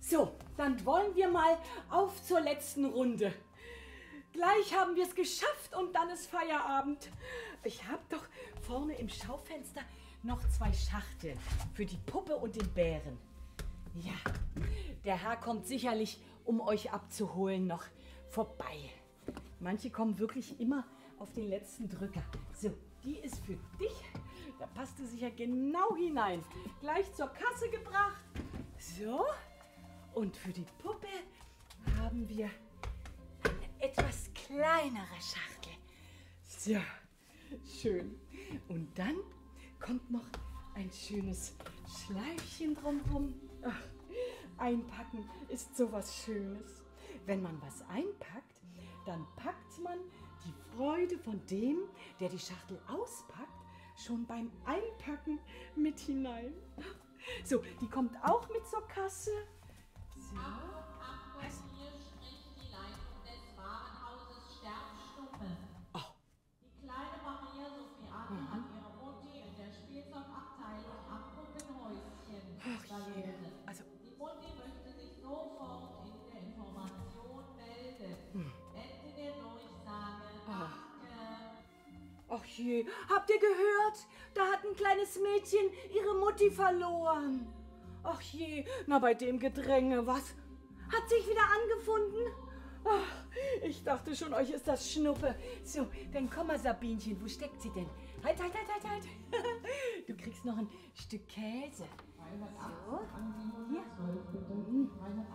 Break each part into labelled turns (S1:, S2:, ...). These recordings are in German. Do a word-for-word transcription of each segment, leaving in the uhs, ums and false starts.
S1: So, dann wollen wir mal auf zur letzten Runde. Gleich haben wir es geschafft und dann ist Feierabend. Ich habe doch vorne im Schaufenster noch zwei Schachteln für die Puppe und den Bären. Ja, der Herr kommt sicherlich, um euch abzuholen, noch vorbei. Manche kommen wirklich immer auf den letzten Drücker. So, die ist für dich. Da passt du sicher genau hinein. Gleich zur Kasse gebracht. So, und für die Puppe haben wir eine etwas kleinere Schachtel. So, schön. Und dann kommt noch ein schönes Schleifchen drumherum. Ach, einpacken ist sowas Schönes. Wenn man was einpackt, dann packt man die Freude von dem, der die Schachtel auspackt, schon beim Einpacken mit hinein. So, die kommt auch mit zur Kasse. So.
S2: Was? Hier spricht die Leitung des Warenhauses Sternstuppe.
S1: Oh.
S2: Die kleine Maria Sophie Anne
S1: Mhm.
S2: hat ihre Mutti in der Spielzeugabteilung am Puppenhäuschen
S1: Ach je.
S2: verwendet.
S1: Also,
S2: Die Mutti möchte sich sofort in der Information melden.
S1: Hm.
S2: Ende der Durchsage.
S1: Ach.
S2: Danke.
S1: ach je, habt ihr gehört? Da hat ein kleines Mädchen ihre Mutti verloren. Ach je, na bei dem Gedränge, was? Hat sich wieder angefunden? Ach, ich dachte schon, euch ist das Schnuppe. So, dann komm mal, Sabinchen, wo steckt sie denn? Halt, halt, halt, halt, halt. Du kriegst noch ein Stück Käse. So, hier. Hm.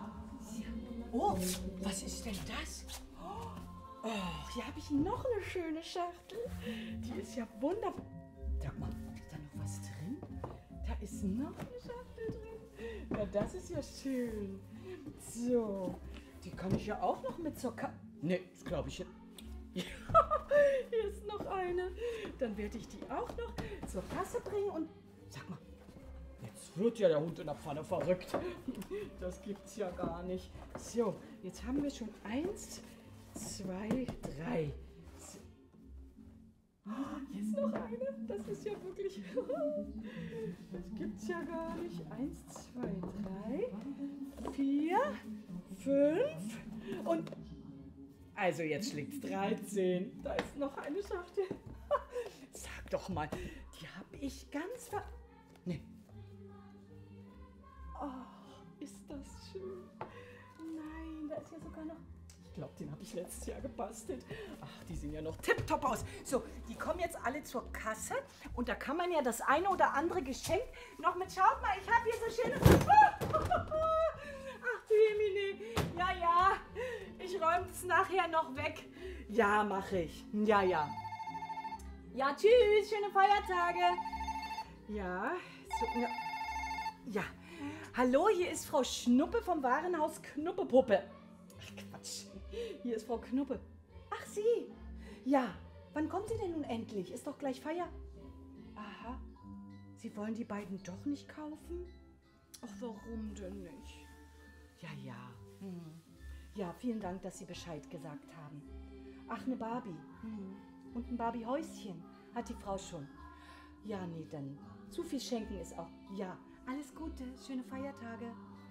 S1: Oh, was ist denn das? Oh, hier habe ich noch eine schöne Schachtel. Die ist ja wunderbar. Sag mal, ist da noch was drin? Da ist noch eine Schachtel drin. Ja, das ist ja schön. So, die kann ich ja auch noch mit zur Kasse. Nee, das glaube ich. Ja, hier ist noch eine. Dann werde ich die auch noch zur Kasse bringen und sag mal, jetzt wird ja der Hund in der Pfanne verrückt. Das gibt's ja gar nicht. So, jetzt haben wir schon eins, zwei, drei. So. Oh, hier ist noch eine. Das ist ja wirklich. Das gibt's ja gar nicht. Eins, zwei, drei, vier, fünf und. Also jetzt schlägt's dreizehn. Da ist noch eine Schachtel. Sag doch mal, die habe ich ganz ver. Nee. Oh, ist das schön. Nein, da ist ja sogar noch. Ich glaube, den habe ich letztes Jahr gebastelt. Ach, die sehen ja noch tipptopp aus. So, die kommen jetzt alle zur Kasse. Und da kann man ja das eine oder andere Geschenk noch mit. Schaut mal, ich habe hier so schöne. Ach du Jemine. Ja, ja. Ich räume es nachher noch weg. Ja, mache ich. Ja, ja. Ja, tschüss. Schöne Feiertage. Ja. So, ja. Ja. Hallo, hier ist Frau Schnuppe vom Warenhaus Knuppepuppe. Ach Quatsch, hier ist Frau Knuppe. Ach Sie, ja, wann kommen Sie denn nun endlich? Ist doch gleich Feier. Aha, Sie wollen die beiden doch nicht kaufen? Ach, warum denn nicht? Ja, ja, hm. Ja, vielen Dank, dass Sie Bescheid gesagt haben. Ach, eine Barbie hm. und ein Barbie-Häuschen hat die Frau schon. Ja, nee, dann zu viel schenken ist auch, ja, alles Gute, schöne Feiertage.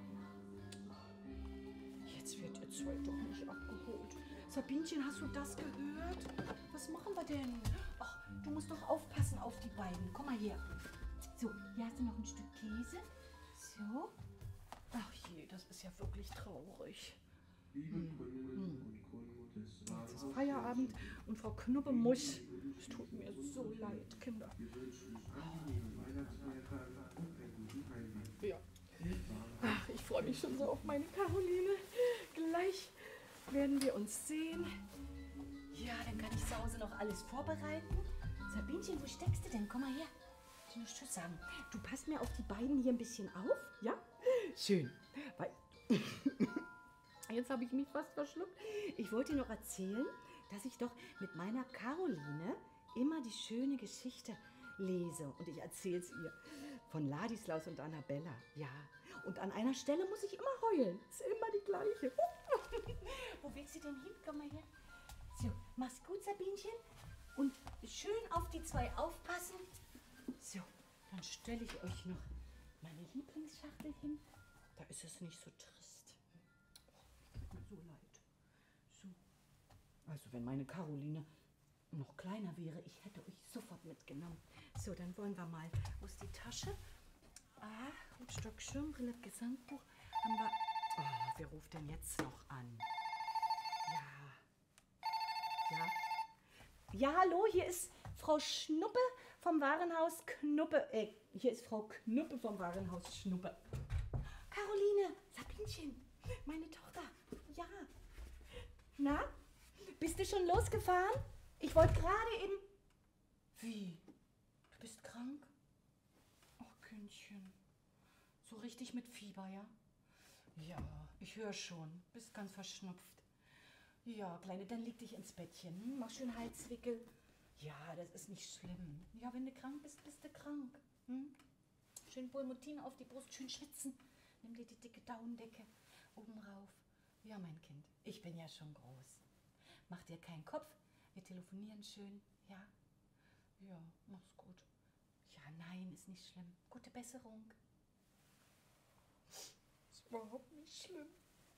S1: Jetzt wird ihr zwei doch nicht abgeholt. Sabinchen, hast du das gehört? Was machen wir denn? Ach, du musst doch aufpassen auf die beiden. Komm mal her. So, hier hast du noch ein Stück Käse. So. Ach je, das ist ja wirklich traurig. Hm. Jetzt ist Feierabend und Frau Knuppe muss. Es tut mir so leid, Kinder. Ja. Ach, ich freue mich schon so auf meine Caroline. Gleich werden wir uns sehen. Ja, dann kann ich zu Hause noch alles vorbereiten. Sabinchen, wo steckst du denn? Komm mal her. Ich muss Tschüss sagen. Du passt mir auf die beiden hier ein bisschen auf, ja? Schön. Weil jetzt habe ich mich fast verschluckt. Ich wollte dir noch erzählen, dass ich doch mit meiner Caroline immer die schöne Geschichte lese. Und ich erzähle es ihr von Ladislaus und Annabella. Ja, und an einer Stelle muss ich immer heulen. Ist immer die gleiche. Wo willst du denn hin? Komm mal her. So, mach's gut, Sabinchen. Und schön auf die zwei aufpassen. So, dann stelle ich euch noch meine Lieblingsschachtel hin. Da ist es nicht so trist. so leid. So. Also wenn meine Caroline noch kleiner wäre, ich hätte euch sofort mitgenommen. So, dann wollen wir mal. Wo ist die Tasche? Ah, Hutstock, Schirmbrille, Gesangbuch. Haben wir. Oh, wer ruft denn jetzt noch an? Ja. Ja. Ja, hallo, hier ist Frau Schnuppe vom Warenhaus Knuppe. Äh, hier ist Frau Knuppe vom Warenhaus Schnuppe. Caroline, Sabinchen, meine Tochter. Ja. Na, bist du schon losgefahren? Ich wollte gerade eben... Wie? Du bist krank? Ach, Kindchen. So richtig mit Fieber, ja? Ja, ich höre schon. Bist ganz verschnupft. Ja, Kleine, dann leg dich ins Bettchen. Hm? Mach schön Halswickel. Ja, das ist nicht schlimm. Ja, wenn du krank bist, bist du krank. Hm? Schön Pulmotin auf die Brust, schön schwitzen. Nimm dir die dicke Daunendecke oben rauf. Ja, mein Kind, ich bin ja schon groß. Mach dir keinen Kopf. Wir telefonieren schön, ja? Ja, mach's gut. Ja, nein, ist nicht schlimm. Gute Besserung. Ist überhaupt nicht schlimm.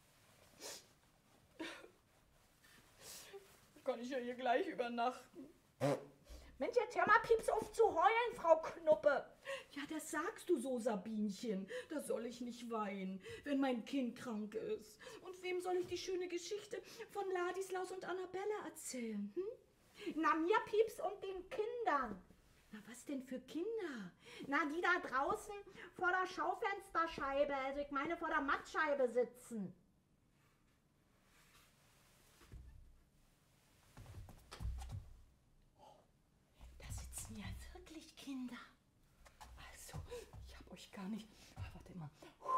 S1: Kann ich ja hier gleich übernachten. Mensch, jetzt hör mal, Pieps, auf zu heulen, Frau Knuppe. Ja, das sagst du so, Sabinchen. Da soll ich nicht weinen, wenn mein Kind krank ist. Und wem soll ich die schöne Geschichte von Ladislaus und Annabella erzählen? Hm?
S3: Na, mir, Pieps, und den Kindern.
S1: Na, was denn für Kinder?
S3: Na, die da draußen vor der Schaufensterscheibe, also ich meine vor der Mattscheibe sitzen.
S1: Da sitzen ja wirklich Kinder. Also, ich hab euch gar nicht... Oh, warte mal.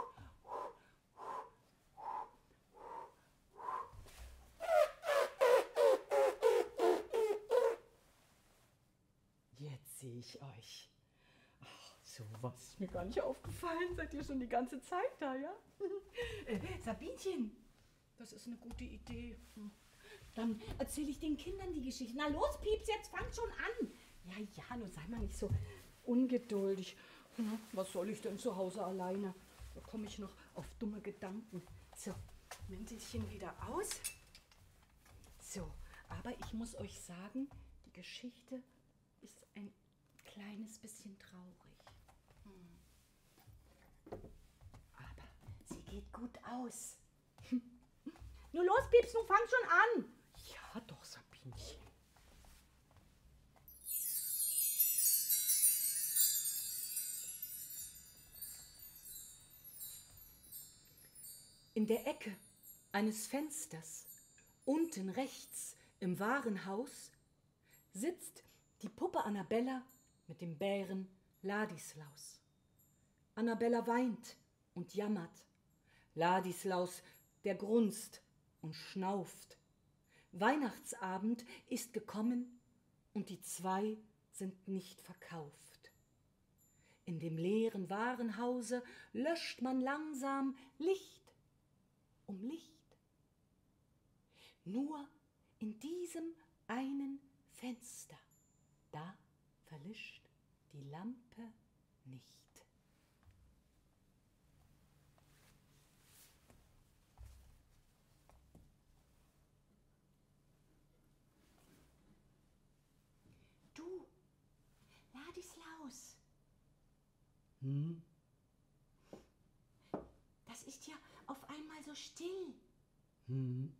S1: Jetzt sehe ich euch. Ach, sowas ist mir gar nicht aufgefallen. Seid ihr schon die ganze Zeit da, ja? äh, Sabinchen, das ist eine gute Idee. Dann erzähle ich den Kindern die Geschichte. Na los, Pieps, jetzt fang schon an. Ja, ja, nur sei mal nicht so ungeduldig. Hm, was soll ich denn zu Hause alleine? Da komme ich noch auf dumme Gedanken. So, Mäntelchen wieder aus. So, aber ich muss euch sagen, die Geschichte ist ein kleines bisschen traurig. Hm. Aber sie geht gut aus.
S3: Nun los, Pieps, nun fang schon an.
S1: Ja, doch, Sabinchen. In der Ecke eines Fensters, unten rechts im Warenhaus, sitzt die Puppe Annabella mit dem Bären Ladislaus. Annabella weint und jammert. Ladislaus, der grunzt und schnauft. Weihnachtsabend ist gekommen und die zwei sind nicht verkauft. In dem leeren Warenhause löscht man langsam Licht um Licht. Nur in diesem einen Fenster, da verlischt die Lampe nicht. Du, Ladislaus. Hm? Das ist ja auf einmal so still. Hm?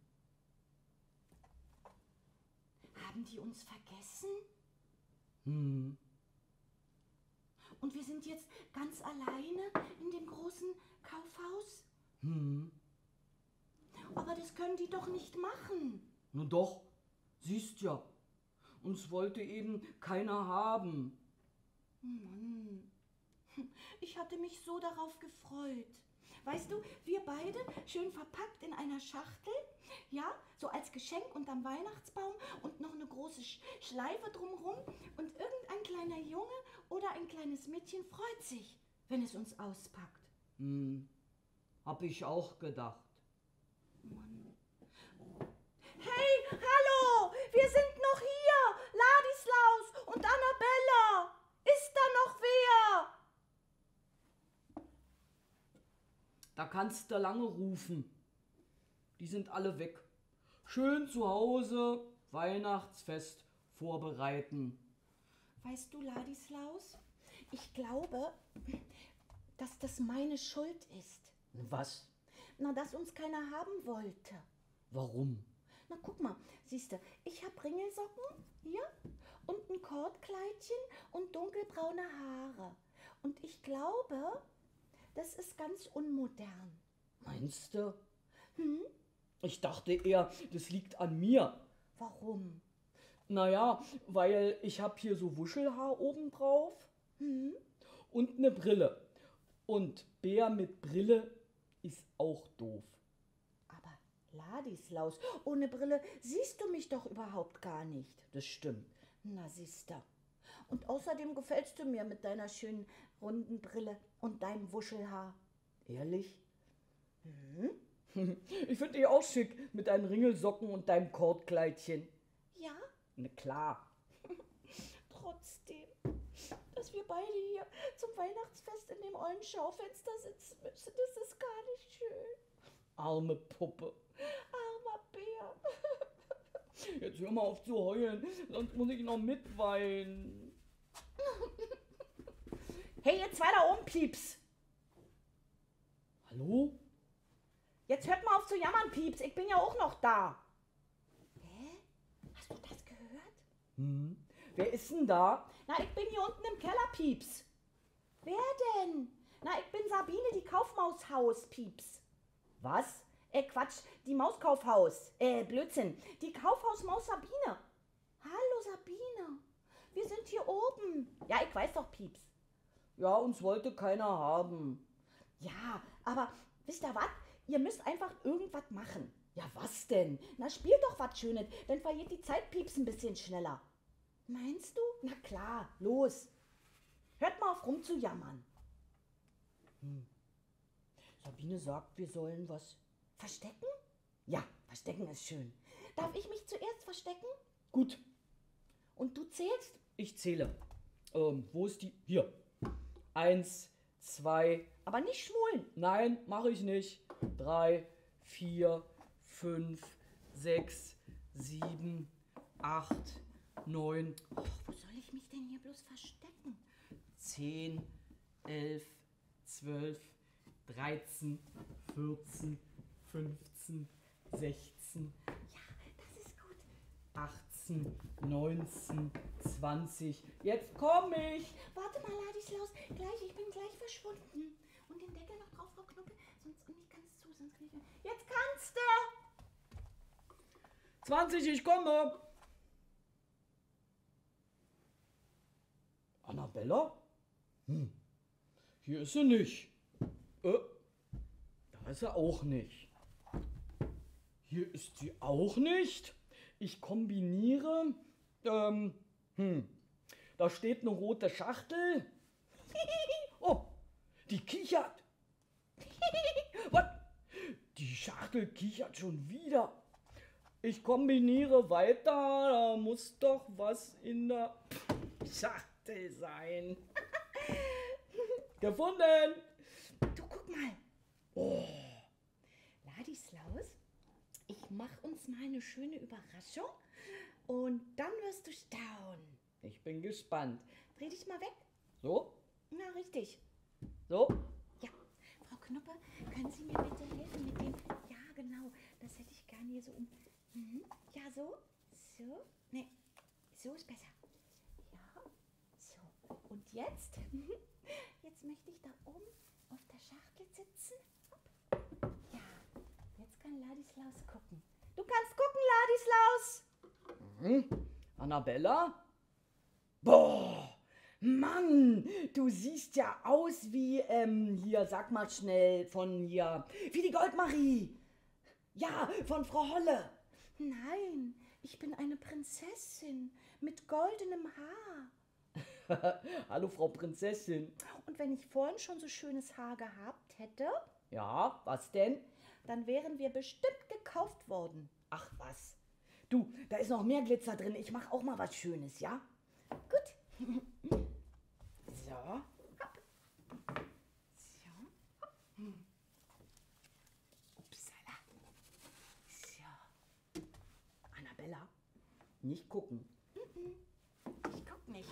S1: Haben die uns vergessen? Hm? Und wir sind jetzt ganz alleine in dem großen Kaufhaus? Hm? Aber das können die doch nicht machen.
S4: Nun doch, siehst ja. Uns wollte eben keiner haben.
S1: Mann, ich hatte mich so darauf gefreut. Weißt du, wir beide schön verpackt in einer Schachtel, ja, so als Geschenk unterm Weihnachtsbaum und noch eine große Schleife drumherum und irgendein kleiner Junge oder ein kleines Mädchen freut sich, wenn es uns auspackt.
S4: Hm, hab ich auch gedacht.
S1: Mann.
S3: Hey, hallo, wir sind noch hier, Ladislaus und Annabella. Ist da noch wer?
S4: Da kannst du lange rufen. Die sind alle weg. Schön zu Hause Weihnachtsfest vorbereiten.
S3: Weißt du, Ladislaus, ich glaube, dass das meine Schuld ist.
S4: Was?
S3: Na, dass uns keiner haben wollte.
S4: Warum?
S3: Na, guck mal, siehst du, ich habe Ringelsocken hier und ein Kordkleidchen und dunkelbraune Haare. Und ich glaube, das ist ganz unmodern.
S4: Meinst du?
S3: Hm?
S4: Ich dachte eher, das liegt an mir.
S3: Warum?
S4: Naja, weil ich hab hier so Wuschelhaar oben drauf
S3: Hm?
S4: und eine Brille. Und Bär mit Brille ist auch doof.
S3: Aber Ladislaus, ohne Brille siehst du mich doch überhaupt gar nicht.
S4: Das stimmt.
S3: Na, siehst du. Und außerdem gefällst du mir mit deiner schönen runden Brille und deinem Wuschelhaar.
S4: Ehrlich?
S3: Hm?
S4: Ich finde dich auch schick mit deinen Ringelsocken und deinem Kordkleidchen.
S3: Ja,
S4: Na klar.
S3: trotzdem, dass wir beide hier zum Weihnachtsfest in dem ollen Schaufenster sitzen müssen, das ist gar nicht schön.
S4: Arme Puppe.
S3: Armer Bär.
S4: Jetzt hör mal auf zu heulen, sonst muss ich noch mitweinen.
S3: Hey, ihr zwei da oben, Pieps.
S4: Hallo?
S3: Jetzt hört mal auf zu jammern, Pieps. Ich bin ja auch noch da. Hä? Hast du das gehört?
S4: Hm? Wer ist denn da?
S3: Na, ich bin hier unten im Keller, Pieps. Wer denn? Na, ich bin Sabine, die Kaufmaushaus, Pieps.
S4: Was?
S3: Äh, Quatsch, die Mauskaufhaus. Äh, Blödsinn. Die Kaufhausmaus Sabine. Hallo, Sabine. Wir sind hier oben. Ja, ich weiß doch, Pieps.
S4: Ja, uns wollte keiner haben.
S3: Ja, aber wisst ihr was? Ihr müsst einfach irgendwas machen.
S4: Ja, was denn?
S3: Na, spiel doch was Schönes, dann vergeht die Zeit, Pieps, ein bisschen schneller. Meinst du? Na klar, los. Hört mal auf rumzujammern.
S4: Hm. Sabine sagt, wir sollen was.
S3: Verstecken?
S4: Ja, verstecken ist schön.
S3: Darf ich mich zuerst verstecken?
S4: Gut,
S3: Und du zählst?
S4: ich zähle. Ähm, wo ist die? Hier. Eins, zwei.
S3: Aber nicht schmulen.
S4: Nein, mache ich nicht. Drei, vier, fünf, sechs, sieben, acht, neun,
S3: Och, wo soll ich mich denn hier bloß verstecken?
S4: zehn, elf, zwölf, dreizehn, vierzehn, fünfzehn, sechzehn,
S3: Ja, das ist gut.
S4: achtzehn, neunzehn, zwanzig. Jetzt komm ich!
S3: Warte mal, Ladislaus, gleich, ich bin gleich verschwunden. Und den Deckel noch drauf, Frau Knuppe, sonst und nicht ganz zu, sonst krieg ich... Jetzt kannst du!
S4: zwanzig, ich komme! Annabella? Hm, hier ist sie nicht. Äh, da ist sie auch nicht. Hier ist sie auch nicht. Ich kombiniere. Ähm, hm, da steht eine rote Schachtel. Oh, die kichert. Was? Die Schachtel kichert schon wieder. Ich kombiniere weiter. Da muss doch was in der Schachtel sein. Gefunden.
S3: Du, guck mal.
S4: Oh,
S3: Ladislaus, ich mach uns mal eine schöne Überraschung und dann wirst du staunen.
S4: ich bin gespannt.
S3: Dreh dich mal weg.
S4: So,
S3: Na, richtig.
S4: so.
S3: Ja, Frau Knuppe, können Sie mir bitte helfen mit dem... Ja, genau, das hätte ich gerne hier so um... Mhm. Ja, so, so, ne, so ist besser. Ja, so. Und jetzt, mhm. jetzt möchte ich da oben auf der Schachtel sitzen. Hopp. Ja, jetzt kann Ladislaus gucken. Du kannst gucken, Ladislaus.
S4: Mhm. Annabella? Boah, Mann, du siehst ja aus wie, ähm, hier, sag mal schnell, von hier, wie die Goldmarie. Ja, von Frau Holle.
S3: Nein, ich bin eine Prinzessin mit goldenem Haar.
S4: Hallo, Frau Prinzessin.
S3: Und wenn ich vorhin schon so schönes Haar gehabt hätte,
S4: Ja, was denn?
S3: dann wären wir bestimmt gekauft worden.
S4: Ach was. Du, da ist noch mehr Glitzer drin. Ich mach auch mal was Schönes, ja?
S3: Gut.
S4: So.
S3: So. Upsala.
S4: Nicht gucken.
S3: Ich guck nicht.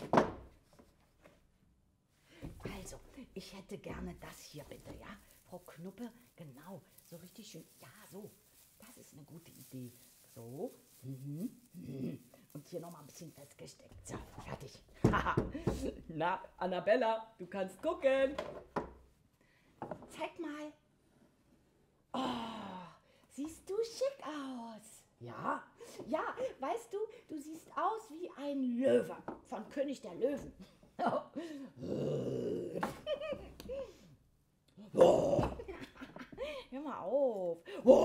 S3: Also, ich hätte gerne das hier bitte, ja? Frau Knuppe, genau, so richtig schön. Ja, so, das ist eine gute Idee. So, mhm. Mhm. Und hier nochmal ein bisschen festgesteckt. So, fertig.
S4: Na, Annabella, du kannst gucken.
S3: Zeig mal. Oh, siehst du schick aus.
S4: Ja,
S3: Ja, weißt du, du siehst aus wie ein Löwe von König der Löwen. Hör mal auf.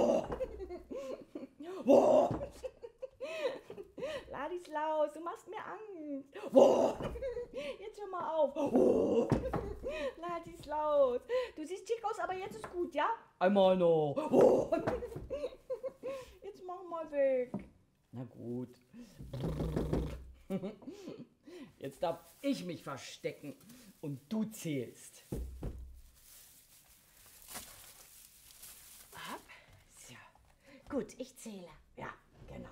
S3: Ladislaus, du machst mir Angst. Jetzt hör mal auf. Ladislaus, du siehst schick aus, aber jetzt ist gut, ja?
S4: einmal noch.
S3: Jetzt mach mal weg.
S4: Na gut. Jetzt darf ich mich verstecken und du zählst.
S3: Hopp. So. Gut, ich zähle.
S4: Ja, genau.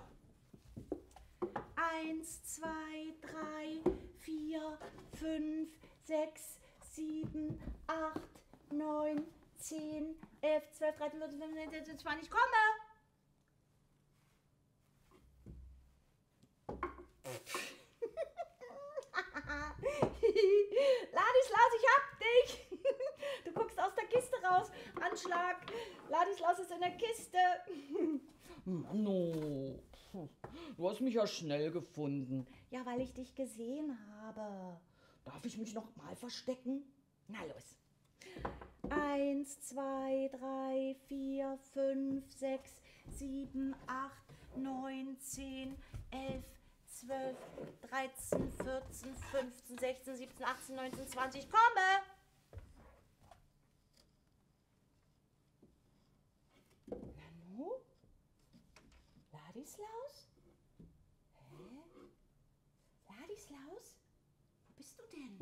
S3: Eins, zwei, drei, vier, fünf, sechs, sieben, acht, neun, zehn, elf, zwölf, dreizehn, vierzehn, fünfzehn, sechzehn, zwanzig. Komme! Ladislaus, ich hab dich! Du guckst aus der Kiste raus. Anschlag. Ladislaus ist in der Kiste.
S4: Mano, du hast mich ja schnell gefunden.
S3: Ja, weil ich dich gesehen habe.
S4: Darf ich mich noch mal verstecken?
S3: Na los. Eins, zwei, drei, vier, fünf, sechs, sieben, acht, neun, zehn, elf, zwölf, dreizehn, vierzehn, fünfzehn, sechzehn, siebzehn, achtzehn, neunzehn, zwanzig. Komme! Nanu? Ladislaus? Hä? Ladislaus? Wo bist du denn?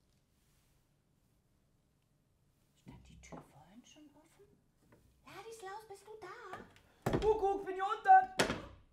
S3: Stand die Tür vorhin schon offen? Ladislaus, bist du da?
S4: Kuckuck, bin hier unten.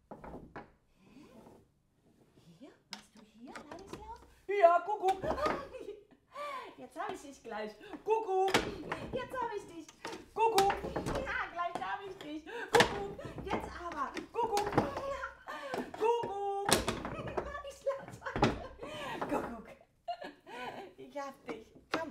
S3: Hier? Warst du hier, Ladislaus?
S4: Ja, Kuckuck.
S3: Jetzt habe ich dich gleich.
S4: Kuckuck.
S3: Jetzt habe ich dich.
S4: Kuckuck.
S3: Ja, gleich habe ich dich. Kuckuck. Jetzt aber.
S4: Kuckuck. Kuckuck.
S3: Ladislaus, warte. Kuckuck. Ich hab dich. Komm.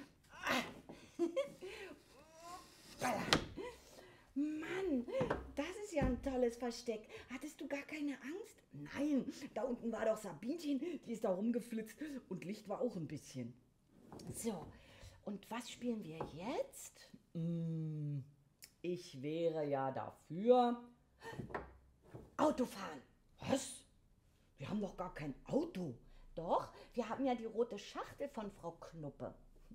S3: Mann, das ist ja ein tolles Versteck. Hattest du gar keine Angst?
S4: Nein, da unten war doch Sabinchen, die ist da rumgeflitzt und Licht war auch ein bisschen.
S3: So, und was spielen wir jetzt?
S4: Mm, ich wäre ja dafür.
S3: Autofahren.
S4: Was? Wir haben doch gar kein Auto.
S3: Doch, wir haben ja die rote Schachtel von Frau Knuppe.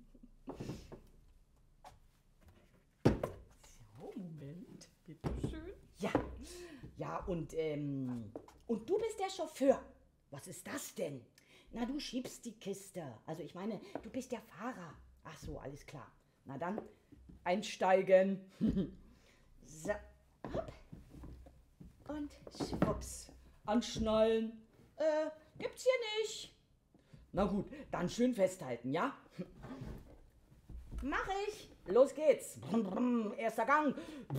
S4: So, Moment, bitteschön. Ja, ja und, ähm,
S3: Und du bist der Chauffeur.
S4: was ist das denn?
S3: Na, du schiebst die Kiste. Also ich meine, du bist der Fahrer.
S4: Ach so, alles klar. Na dann, einsteigen.
S3: So, hopp. Und schwupps.
S4: Anschnallen.
S3: Äh, gibt's hier nicht.
S4: Na gut, dann schön festhalten, ja?
S3: Mach ich.
S4: Los geht's. Brumm, brumm, erster Gang.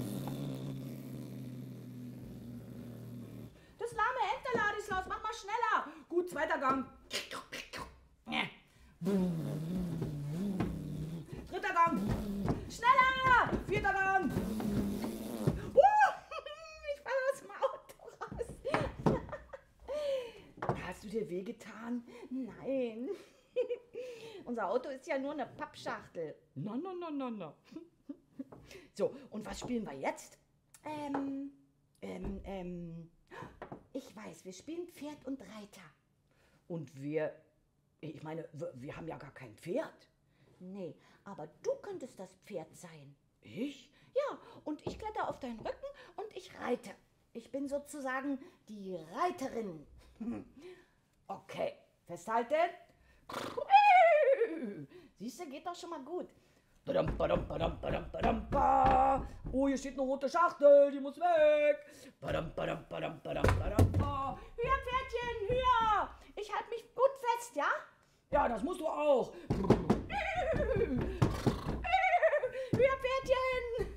S3: Das lahme Ente, Ladislaus, mach mal schneller.
S4: Gut, zweiter Gang. Dritter Gang.
S3: Schneller.
S4: Vierter Gang.
S3: Uh, ich fall aus dem Auto raus.
S4: Hast du dir wehgetan?
S3: Nein. Unser Auto ist ja nur eine Pappschachtel.
S4: Na, na, na, na, na. So, und was spielen wir jetzt?
S3: Ähm, ähm, ähm. Ich weiß, wir spielen Pferd und Reiter.
S4: Und wir, ich meine, wir, wir haben ja gar kein Pferd.
S3: Nee, aber du könntest das Pferd sein.
S4: Ich?
S3: Ja, und ich kletter auf deinen Rücken und ich reite. Ich bin sozusagen die Reiterin.
S4: Okay, festhalten.
S3: Siehst du, geht doch schon mal gut.
S4: Badam, badam, badam, badam, badam, ba. Oh, hier steht eine rote Schachtel, die muss weg. Badam, badam, badam, badam, badam, ba.
S3: Höher, Pferd,
S1: Hührpferdchen, Hühr! Ich halte mich gut fest, ja?
S4: Ja, das musst du auch.
S1: Hührpferdchen!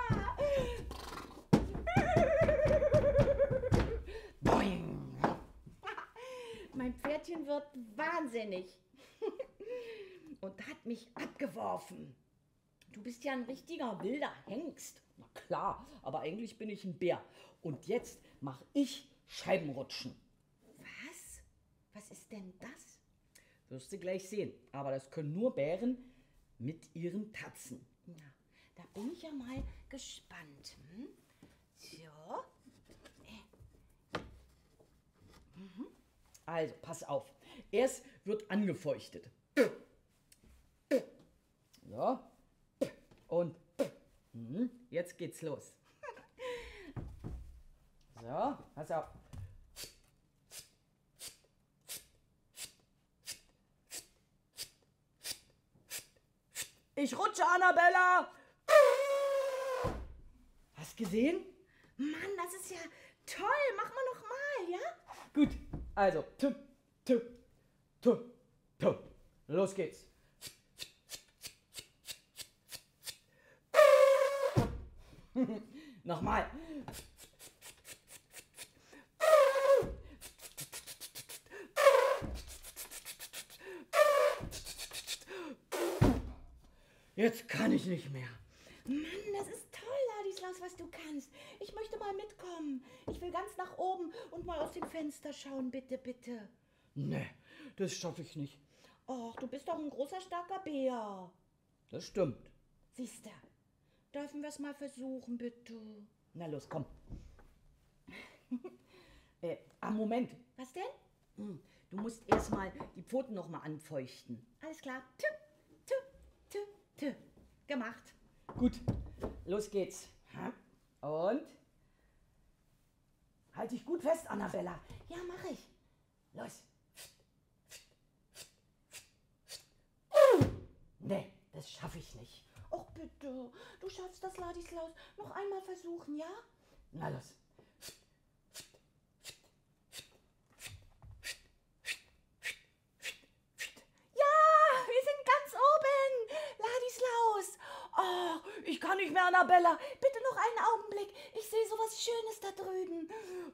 S4: Boing.
S3: Mein Pferdchen wird wahnsinnig und hat mich abgeworfen. Du bist ja ein richtiger wilder Hengst.
S4: Na klar, aber eigentlich bin ich ein Bär. Und jetzt mache ich Scheibenrutschen.
S3: Was? Was ist denn das?
S4: Wirst du gleich sehen. Aber das können nur Bären mit ihren Tatzen.
S3: Na, da bin ich ja mal gespannt. Hm? So.
S4: Also, pass auf. Erst wird angefeuchtet. So. Und mhm, jetzt geht's los. So, pass auf. Ich rutsche, Annabella! Hast gesehen?
S3: Mann, das ist ja toll. Mach mal noch mal, ja?
S4: Gut, also, tup, tup, tup, tup. Los geht's. Nochmal. Jetzt kann ich nicht mehr.
S3: Mann, das ist toll, Ladislaus, was du kannst. Ich möchte mal mitkommen. Ich will ganz nach oben und mal aus dem Fenster schauen, bitte, bitte.
S4: Nee, das schaffe ich nicht.
S3: Och, du bist doch ein großer, starker Bär.
S4: Das stimmt.
S3: Siehst du, dürfen wir es mal versuchen, bitte?
S4: Na los, komm. äh, ah, Moment.
S3: Was denn?
S4: Hm, Du musst erstmal die Pfoten noch mal anfeuchten.
S3: Alles klar. Tü, tü, tü, tü. Gemacht.
S4: Gut, los geht's. Und? Halt dich gut fest, Annabella.
S3: Ja, mach ich.
S4: Los. Nee, das schaffe ich nicht.
S3: Och, bitte. Du schaffst das, Ladislaus. Noch einmal versuchen, ja?
S4: Na los.
S3: Wir sind ganz oben. Ladislaus.
S1: Oh, ich kann nicht mehr, Annabella.
S3: Bitte noch einen Augenblick. Ich sehe so was Schönes da drüben.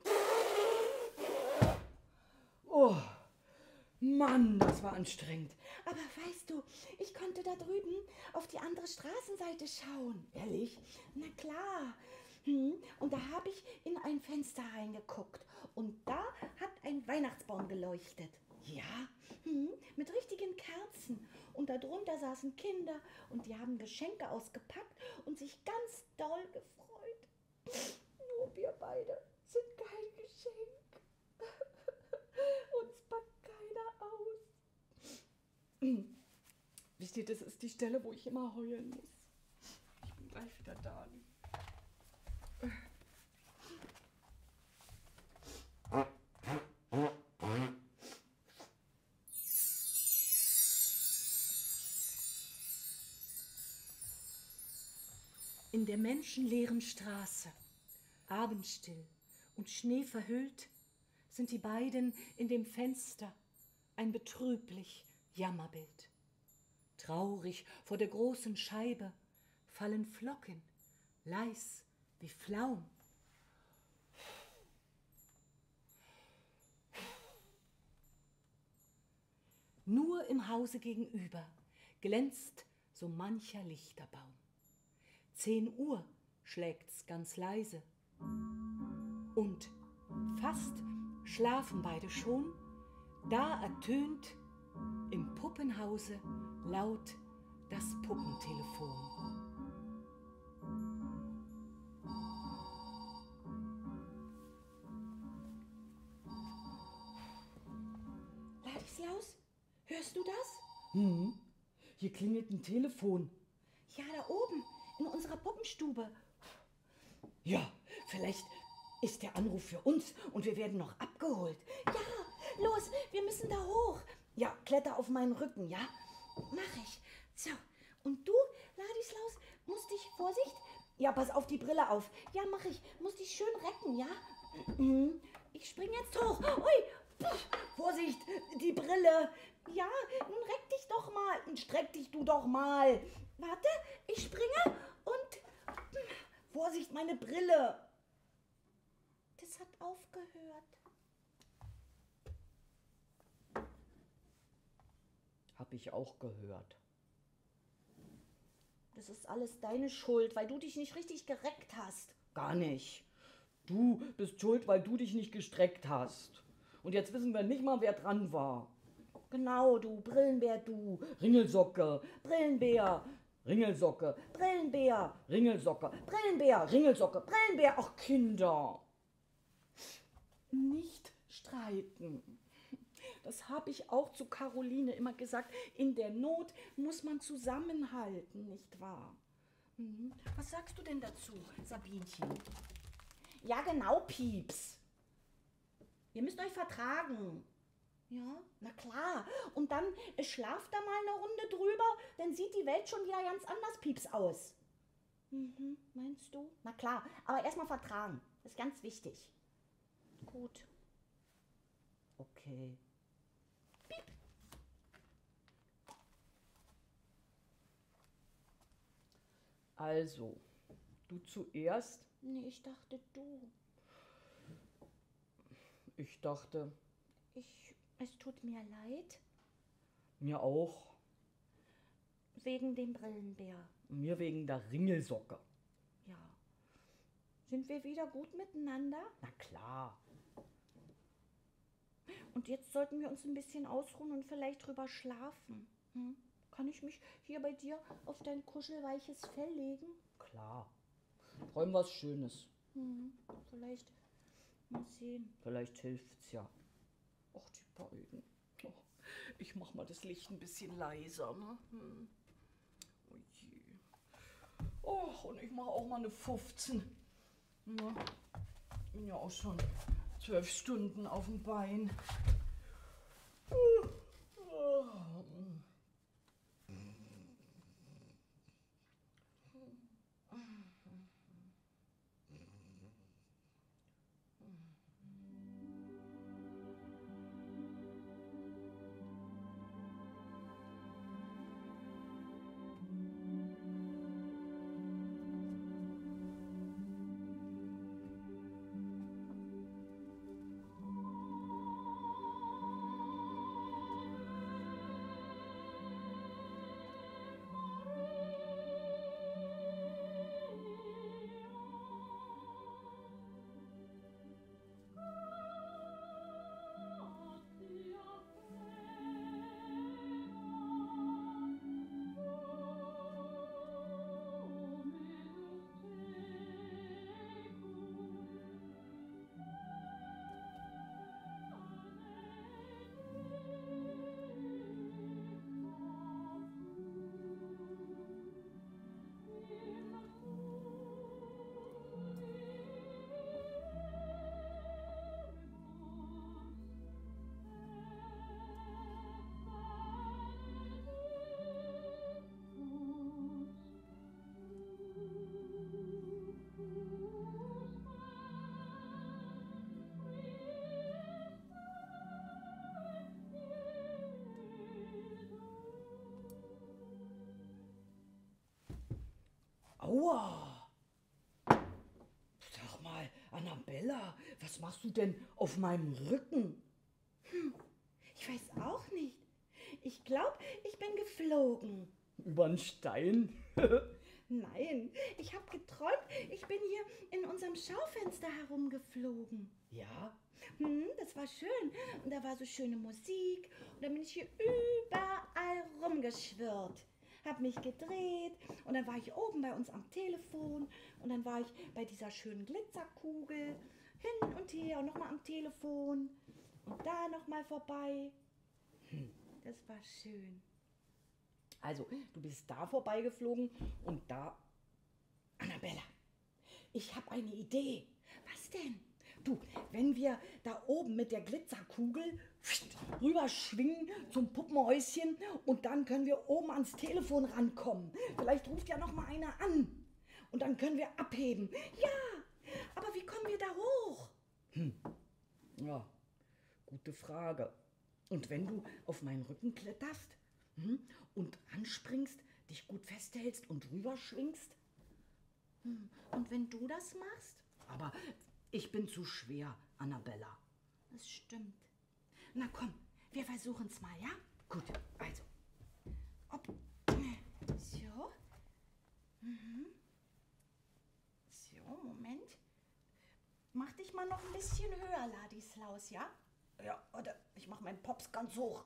S4: Oh, Mann, das war anstrengend.
S3: Aber weißt du, ich konnte da drüben auf die andere Straßenseite schauen.
S4: Ehrlich?
S3: Na klar. Hm, und da habe ich in ein Fenster reingeguckt. Und da hat ein Weihnachtsbaum geleuchtet.
S4: Ja?
S3: Hm, mit richtigen Kerzen. Und darunter saßen Kinder und die haben Geschenke ausgepackt und sich ganz doll gefreut. Nur wir beide sind kein Geschenk. Uns packt keiner aus.
S4: Wisst ihr, das ist die Stelle, wo ich immer heulen muss. Ich bin gleich wieder da.
S1: In der menschenleeren Straße, abendstill und schneeverhüllt, sind die beiden in dem Fenster ein betrüblich Jammerbild. Traurig vor der großen Scheibe fallen Flocken, leis wie Flaum. Nur im Hause gegenüber glänzt so mancher Lichterbaum. Zehn Uhr schlägt's ganz leise. Und fast schlafen beide schon, da ertönt im Puppenhause laut das Puppentelefon.
S3: Ladislaus, hörst du das?
S4: Hm, hier klingelt ein Telefon.
S3: Ja, da oben, in unserer Puppenstube.
S4: Ja, vielleicht ist der Anruf für uns und wir werden noch abgeholt.
S3: Ja, los, wir müssen da hoch.
S4: Ja, kletter auf meinen Rücken, ja?
S3: Mach ich. So, und du, Ladislaus, musst dich, Vorsicht.
S4: Ja, pass auf die Brille auf.
S3: Ja, mach ich. Musst dich schön recken, ja? Mhm. Ich spring jetzt hoch. Ui,
S1: Vorsicht, die Brille. Ja, nun reck dich doch mal. Streck dich du doch mal. Warte, ich springe und... Vorsicht, meine Brille. Das hat aufgehört.
S4: Hab ich auch gehört.
S1: Das ist alles deine Schuld, weil du dich nicht richtig gereckt hast.
S4: Gar nicht. Du bist schuld, weil du dich nicht gestreckt hast. Und jetzt wissen wir nicht mal, wer dran war.
S1: Genau, du Brillenbär, du.
S4: Ringelsocke,
S1: Brillenbär,
S4: Ringelsocke,
S1: Brillenbär,
S4: Ringelsocke,
S1: Brillenbär,
S4: Ringelsocke.
S1: Brillenbär.
S4: Ach, Kinder. Nicht streiten.
S1: Das habe ich auch zu Caroline immer gesagt. In der Not muss man zusammenhalten, nicht wahr? Mhm. Was sagst du denn dazu, Sabinchen? Ja, genau, Pieps. Ihr müsst euch vertragen. Ja, na klar. Und dann äh, schlaft da mal eine Runde drüber, dann sieht die Welt schon wieder ganz anders, Pieps, aus. Mhm, meinst du? Na klar, aber erstmal vertragen. Das ist ganz wichtig. Gut.
S4: Okay. Also, du zuerst.
S1: Nee, ich dachte du.
S4: Ich dachte,
S1: Ich, es tut mir leid.
S4: mir auch.
S1: Wegen dem Brillenbär.
S4: Mir wegen der Ringelsocke.
S1: Ja. Sind wir wieder gut miteinander?
S4: Na klar.
S1: Und jetzt sollten wir uns ein bisschen ausruhen und vielleicht drüber schlafen. Hm? Kann ich mich hier bei dir auf dein kuschelweiches Fell legen?
S4: Klar. Träum was Schönes.
S1: Hm. Vielleicht mal sehen.
S4: Vielleicht hilft's ja. Ach, die beiden. Oh, ich mach mal das Licht ein bisschen leiser, ne? Hm. Oh je. Och, und ich mach auch mal eine fünfzehn. Ne? Bin ja auch schon zwölf Stunden auf dem Bein. Aua! Sag mal, Annabella, was machst du denn auf meinem Rücken?
S1: Hm. Ich weiß auch nicht. Ich glaube, ich bin geflogen.
S4: Übern Stein?
S1: Nein, ich habe geträumt, ich bin hier in unserem Schaufenster herumgeflogen.
S4: Ja?
S1: Hm, das war schön. Und da war so schöne Musik. Und dann bin ich hier überall rumgeschwirrt. Hab mich gedreht und dann war ich oben bei uns am Telefon und dann war ich bei dieser schönen Glitzerkugel hin und her und nochmal am Telefon und da nochmal vorbei. Hm, das war schön.
S4: Also, du bist da vorbeigeflogen und da...
S1: Annabella, ich habe eine Idee. Was denn? Du, wenn wir da oben mit der Glitzerkugel rüberschwingen zum Puppenhäuschen und dann können wir oben ans Telefon rankommen. Vielleicht ruft ja noch mal einer an und dann können wir abheben. Ja, aber wie kommen wir da hoch?
S4: Hm. Ja, Gute Frage. Und wenn du auf meinen Rücken kletterst hm, und anspringst, dich gut festhältst und rüberschwingst?
S3: Hm. Und wenn du das machst?
S4: Aber ich bin zu schwer, Annabella.
S3: Das stimmt. Na komm, wir versuchen es mal, ja?
S4: Gut, also.
S3: Ob. So. Mhm. So, Moment. Mach dich mal noch ein bisschen höher, Ladislaus, ja? Ja, oder ich mach meinen Pops ganz hoch.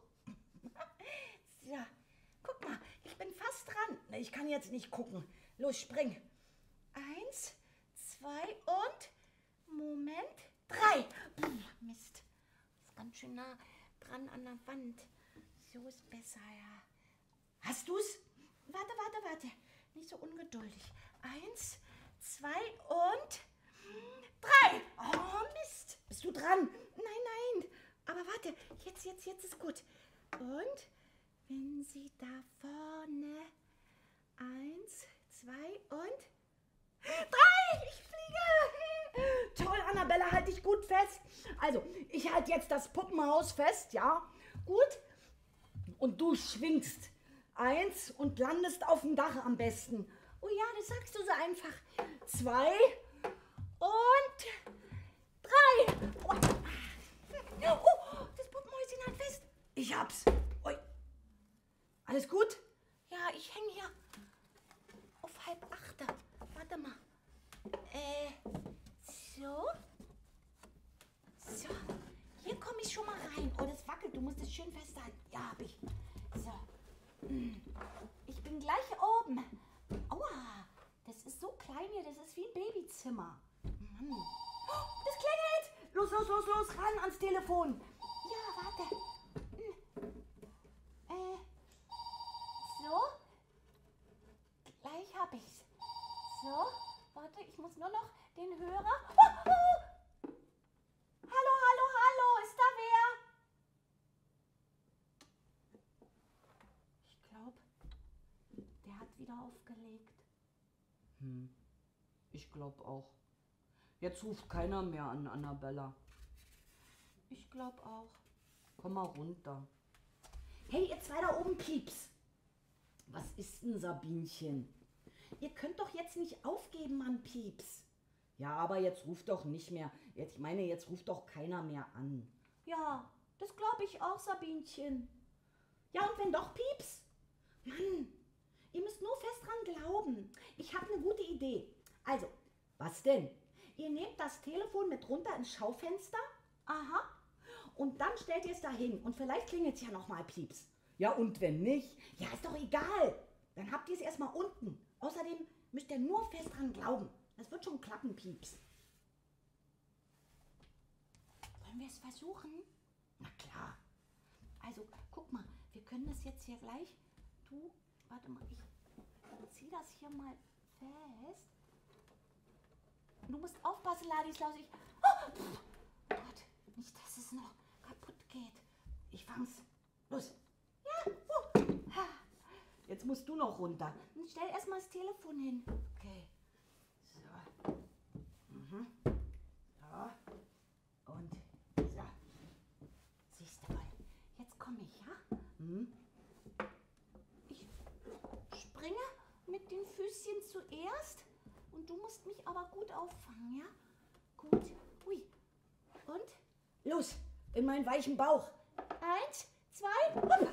S3: So, guck mal, ich bin fast dran. Ne, ich kann jetzt nicht gucken. Los, spring. Eins, zwei und... Moment. Drei. Puh, Mist. Ist ganz schön nah dran an der Wand. So ist besser, ja. Hast du's? Warte, warte, warte. Nicht so ungeduldig. Eins, zwei und... Drei. Oh, Mist. Bist du dran? Nein, nein. Aber warte, jetzt, jetzt, jetzt ist gut. Und wenn sie da vorne... Eins, zwei und... Drei! Ich fliege!
S1: Toll, Annabella, halt dich gut fest. Also, ich halte jetzt das Puppenhaus fest, ja? Gut? Und du schwingst eins und landest auf dem Dach am besten.
S3: Oh ja, das sagst du so einfach.
S1: Zwei und drei.
S3: Oh, oh, das Puppenhäuschen hat fest.
S1: Ich hab's. Ui. Alles gut?
S3: Ja, ich hänge hier auf halb achte. Warte mal. Äh, so. So. Hier komme ich schon mal rein. Oh, das wackelt. Du musst es schön festhalten. Ja, hab ich. So. Ich bin gleich oben. Aua. Das ist so klein hier. Das ist wie ein Babyzimmer. Mann.
S1: Oh, das klingelt. Los, los, los, los. Ran ans Telefon.
S3: Ja, warte. Äh, so. Gleich hab ich's. So, warte, ich muss nur noch den Hörer... Oh, oh. Hallo, hallo, hallo, ist da wer? Ich glaube, der hat wieder aufgelegt.
S4: Hm, ich glaube auch. Jetzt ruft keiner mehr an, Annabella.
S3: Ich glaube auch.
S4: Komm mal runter.
S1: Hey, ihr zwei da oben, Pieps.
S4: Was ist denn, Sabinchen?
S1: Ihr könnt doch jetzt nicht aufgeben, Mann, Pieps.
S4: Ja, aber jetzt ruft doch nicht mehr. Jetzt, ich meine, jetzt ruft doch keiner mehr an.
S1: Ja, das glaube ich auch, Sabinchen. Ja, und wenn doch, Pieps? Mann, ihr müsst nur fest dran glauben. Ich habe eine gute Idee. Also,
S4: Was denn?
S1: ihr nehmt das Telefon mit runter ins Schaufenster. Aha. Und dann stellt ihr es da hin. Und vielleicht klingelt es ja noch mal, Pieps.
S4: Ja, und wenn nicht?
S1: Ja, ist doch egal. Dann habt ihr es erstmal unten. Außerdem müsst ihr nur fest dran glauben. Das wird schon klappen, Pieps.
S3: Wollen wir es versuchen?
S1: Na klar.
S3: Also, guck mal, wir können das jetzt hier gleich... Du, warte mal, ich zieh das hier mal fest. Du musst aufpassen, Ladislaus. Ich... Oh, pff, Gott, nicht, dass es noch kaputt geht.
S1: Ich fang's. Los.
S3: Ja, uh, ha.
S4: Jetzt musst du noch runter.
S3: Dann stell erstmal das Telefon hin.
S1: Okay. So. Mhm. So. Und so.
S3: Siehst du mal, jetzt komme ich, ja?
S4: Hm?
S3: Ich springe mit den Füßchen zuerst und du musst mich aber gut auffangen, ja? Gut. Ui. Und?
S1: Los. In meinen weichen Bauch.
S3: Eins, zwei. Hopp.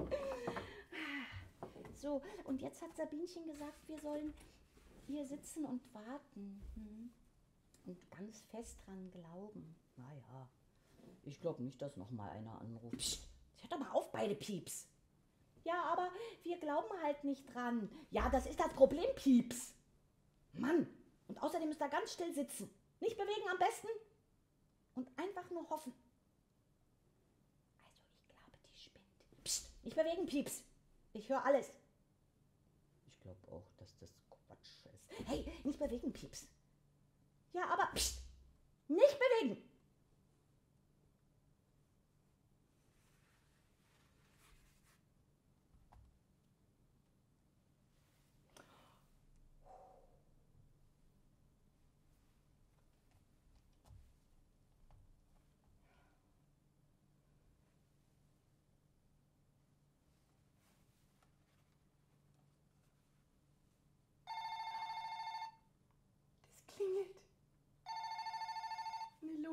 S3: So, und jetzt hat Sabinchen gesagt, wir sollen hier sitzen und warten. Hm. Und ganz fest dran glauben.
S4: Naja, ich glaube nicht, dass noch mal einer anruft.
S1: Psst. Hört doch mal auf, beide Pieps.
S3: Ja, aber wir glauben halt nicht dran.
S1: Ja, das ist das Problem, Pieps. Mann. Und außerdem müsst ihr ganz still sitzen. Nicht bewegen am besten. Und einfach nur hoffen.
S3: Also, ich glaube, die spinnt.
S1: Psst. Nicht bewegen, Pieps. Ich höre alles.
S4: Ich glaube auch, dass das Quatsch ist.
S1: Hey, nicht bewegen, Pieps. Ja, aber psst. Nicht bewegen.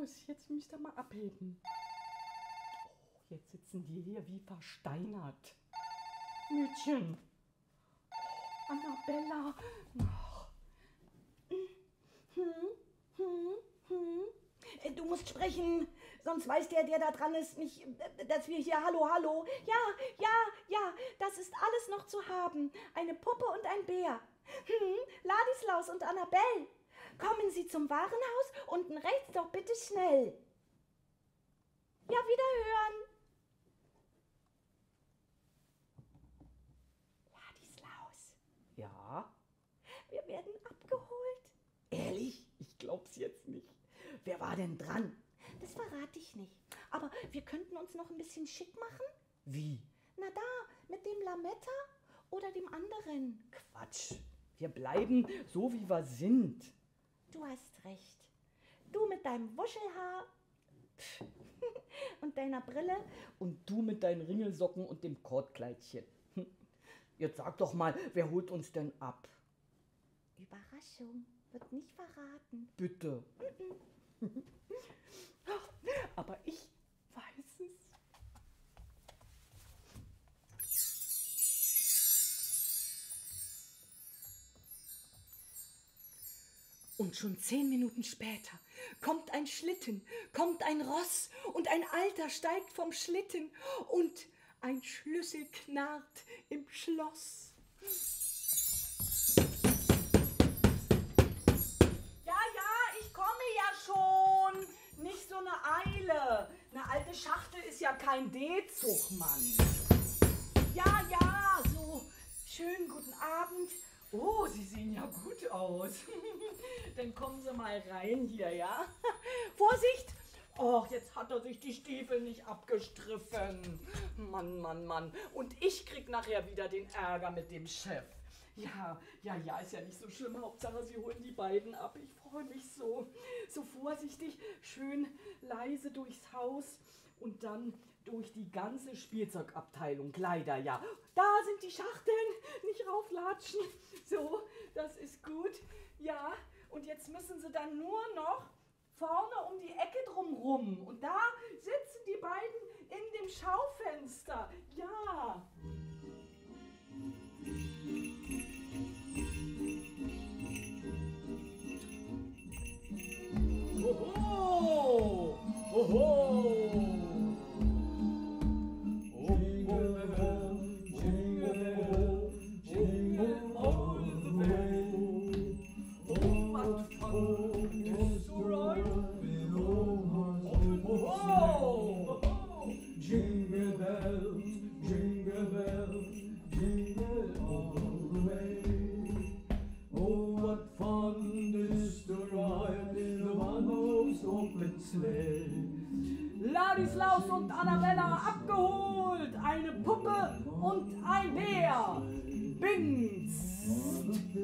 S4: los, jetzt müsst ihr mal abheben. Oh, jetzt sitzen die hier wie versteinert. Mädchen. Oh, Annabella. Ach.
S1: Hm, hm, hm. Äh, Du musst sprechen, sonst weiß der, der da dran ist, nicht, äh, dass wir hier Hallo, Hallo. Ja, ja, ja, das ist alles noch zu haben. Eine Puppe und ein Bär. Hm, Ladislaus und Annabelle, kommen Sie zum Warenhaus, unten rechts doch bitte schnell. Ja, wiederhören. Ladislaus,
S4: Ja?
S1: wir werden abgeholt.
S4: Ehrlich? Ich glaub's jetzt nicht. Wer war denn dran?
S1: Das verrate ich nicht. Aber wir könnten uns noch ein bisschen schick machen.
S4: Wie?
S1: Na da, mit dem Lametta oder dem anderen.
S4: Quatsch. Wir bleiben so, wie wir sind.
S1: Du hast recht. Du mit deinem Wuschelhaar Pff. und deiner Brille.
S4: Und du mit deinen Ringelsocken und dem Kordkleidchen. Hm. Jetzt sag doch mal, wer holt uns denn ab?
S1: Überraschung, wird nicht verraten.
S4: Bitte. Ach, aber ich weiß es.
S1: Und schon zehn Minuten später kommt ein Schlitten, kommt ein Ross und ein Alter steigt vom Schlitten und ein Schlüssel knarrt im Schloss. Ja, ja, ich komme ja schon. Nicht so eine Eile. Eine alte Schachtel ist ja kein D-Zug, Mann. Ja, ja, so. Schönen guten Abend.
S4: Oh, Sie sehen ja gut aus. Dann kommen Sie mal rein hier, ja?
S1: Vorsicht!
S4: Och, jetzt hat er sich die Stiefel nicht abgestriffen. Mann, Mann, Mann. Und ich krieg nachher wieder den Ärger mit dem Chef. Ja, ja, ja, ist ja nicht so schlimm. Hauptsache, Sie holen die beiden ab. Ich freue mich so. So vorsichtig, schön leise durchs Haus und dann durch die ganze Spielzeugabteilung. Kleider, ja.
S1: Da sind die Schachteln. Nicht rauflatschen. So, das ist gut. Ja, und jetzt müssen Sie dann nur noch vorne um die Ecke drumrum. Und da sitzen die beiden in dem Schaufenster. Ja.
S4: Oho! Oho!
S1: Ladislaus und Annabella abgeholt. Eine Puppe und ein Bär. Bingst.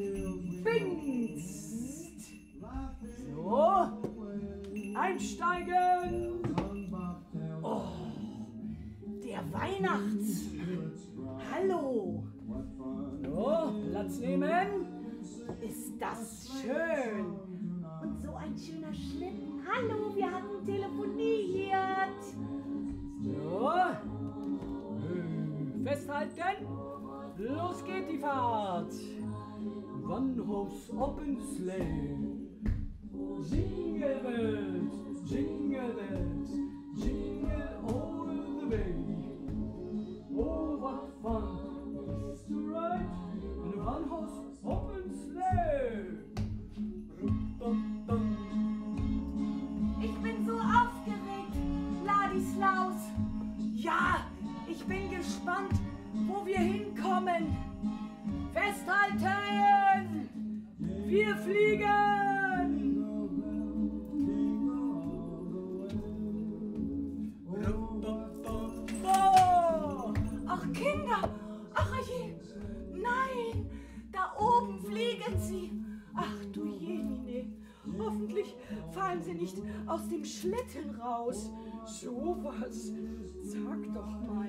S1: Bingst. So. Einsteigen. Oh, der Weihnachtsmann. Hallo. So, Platz nehmen. Ist das schön. Und so ein schöner Schlitten. Hallo, wir hatten telefoniert. So. Festhalten. Los geht die Fahrt.
S4: One horse open sleigh. Jingle bells, jingle bells, jingle all the way. Oh, what fun it is to ride in a one horse open sleigh.
S1: Ich bin so aufgeregt, Ladislaus. Ja, ich bin gespannt, wo wir hinkommen. Festhalten! Wir fliegen! Oh, ach Kinder, ach je, nein, da oben fliegen sie. Ach du Jemine, hoffentlich fallen sie nicht aus dem Schlitten raus. So was, sag doch mal.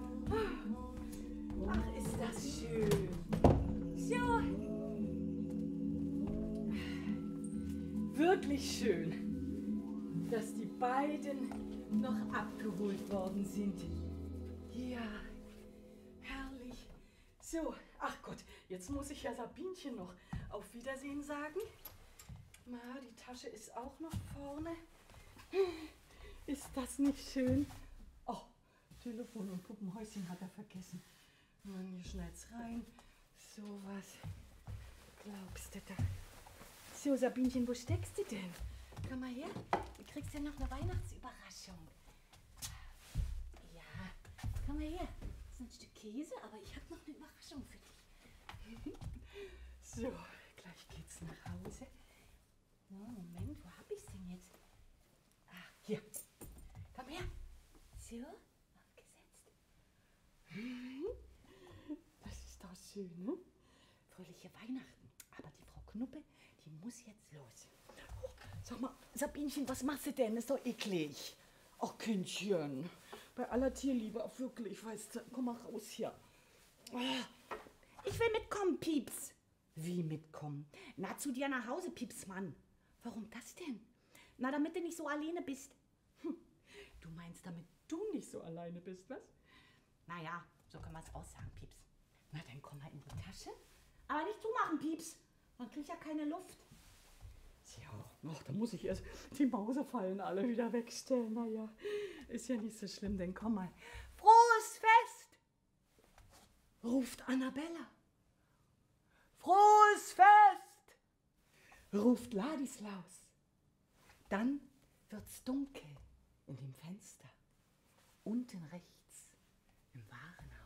S1: Ach, ist das schön. So. Wirklich schön. dass die beiden noch abgeholt worden sind. Ja, herrlich. So, ach Gott, jetzt muss ich ja Sabinchen noch auf Wiedersehen sagen. Na, die Tasche ist auch noch vorne. Ist das nicht schön? Oh, Telefon und Puppenhäuschen hat er vergessen. Mann, hier schneid's rein. So was. Glaubst du da? So, Sabinchen, wo steckst du denn? Komm mal her. Du kriegst ja noch eine Weihnachtsüberraschung. Ja, komm mal her. Das ist ein Stück Käse, aber ich habe noch eine Überraschung für dich. So, gleich geht's nach Hause. So, Moment, wo hab ich's denn jetzt? Ah, hier. Komm her. So, aufgesetzt. Das ist doch schön, ne? Fröhliche Weihnachten. Aber die Frau Knuppe, die muss jetzt los. Oh, sag mal, Sabinchen, was machst du denn? Ist doch eklig. Ach, Kindchen. Bei aller Tierliebe, wirklich, weißt du. Komm mal raus hier.
S3: Ich will mitkommen, Pieps.
S1: Wie mitkommen?
S3: Na, zu dir nach Hause, Pieps, Mann. Warum das denn? Na, damit du nicht so alleine bist.
S1: Hm. Du meinst, damit du nicht so alleine bist, was?
S3: Naja, so kann man es auch sagen, Pieps.
S1: Na, dann komm mal in die Tasche.
S3: Aber nicht zumachen, Pieps. Man kriegt ja keine Luft.
S1: Ja, ach, da muss ich erst die Mausefallen alle wieder wegstellen. Naja, ist ja nicht so schlimm, denn komm mal. Frohes Fest! Ruft Annabella. Frohes Fest! Ruft Ladislaus. Dann wird's dunkel in dem Fenster. Unten rechts im Warenhaus.